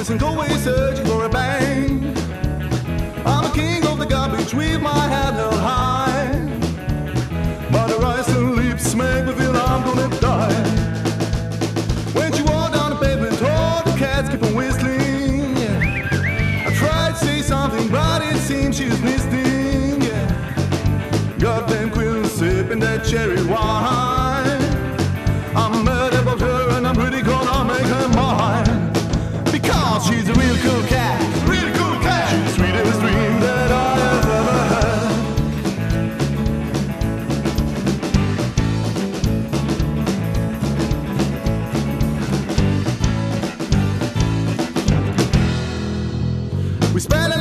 and go away searching for a bang. I'm a king of the garbage with my head held high, but her eyes and lips make me feel I'm gonna die. When she walked down the pavement, all the cats keep on whistling. I tried to say something, but it seems she was listening. Goddamn queen sipping that cherry wine. I'm mad about her and I'm pretty gonna make her mine, because she's a real cool cat, really cool cat. She's the sweetest dream that I have ever had. We spent